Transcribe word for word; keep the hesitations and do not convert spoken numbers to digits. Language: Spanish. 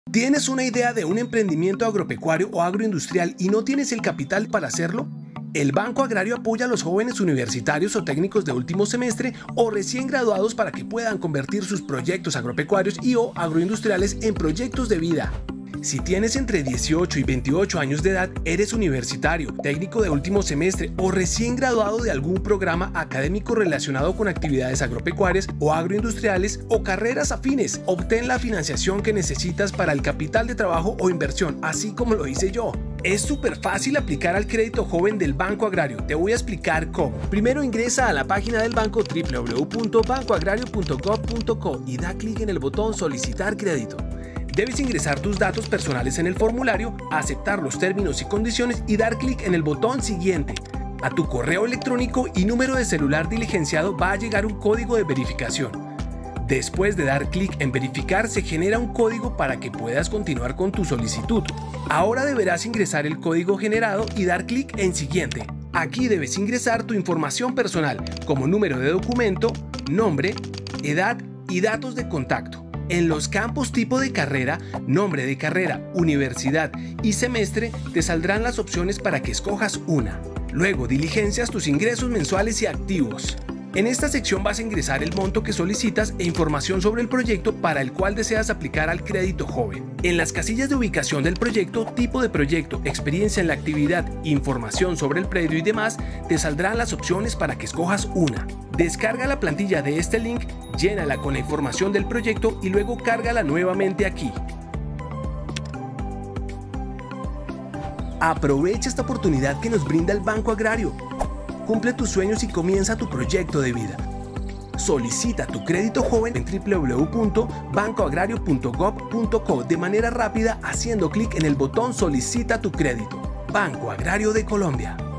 ¿Tienes una idea de un emprendimiento agropecuario o agroindustrial y no tienes el capital para hacerlo? El Banco Agrario apoya a los jóvenes universitarios o técnicos de último semestre o recién graduados para que puedan convertir sus proyectos agropecuarios y o agroindustriales en proyectos de vida. Si tienes entre dieciocho y veintiocho años de edad, eres universitario, técnico de último semestre o recién graduado de algún programa académico relacionado con actividades agropecuarias o agroindustriales o carreras afines, obtén la financiación que necesitas para el capital de trabajo o inversión, así como lo hice yo. Es súper fácil aplicar al crédito joven del Banco Agrario. Te voy a explicar cómo. Primero ingresa a la página del banco doble u doble u doble u punto banco agrario punto gov punto co y da clic en el botón Solicitar crédito. Debes ingresar tus datos personales en el formulario, aceptar los términos y condiciones y dar clic en el botón Siguiente. A tu correo electrónico y número de celular diligenciado va a llegar un código de verificación. Después de dar clic en Verificar, se genera un código para que puedas continuar con tu solicitud. Ahora deberás ingresar el código generado y dar clic en Siguiente. Aquí debes ingresar tu información personal, como número de documento, nombre, edad y datos de contacto. En los campos tipo de carrera, nombre de carrera, universidad y semestre te saldrán las opciones para que escojas una. Luego diligencias tus ingresos mensuales y activos. En esta sección vas a ingresar el monto que solicitas e información sobre el proyecto para el cual deseas aplicar al crédito joven. En las casillas de ubicación del proyecto, tipo de proyecto, experiencia en la actividad, información sobre el predio y demás, te saldrán las opciones para que escojas una. Descarga la plantilla de este link, llénala con la información del proyecto y luego cárgala nuevamente aquí. Aprovecha esta oportunidad que nos brinda el Banco Agrario. Cumple tus sueños y comienza tu proyecto de vida. Solicita tu crédito joven en doble u doble u doble u punto banco agrario punto gov punto co de manera rápida haciendo clic en el botón Solicita tu crédito. Banco Agrario de Colombia.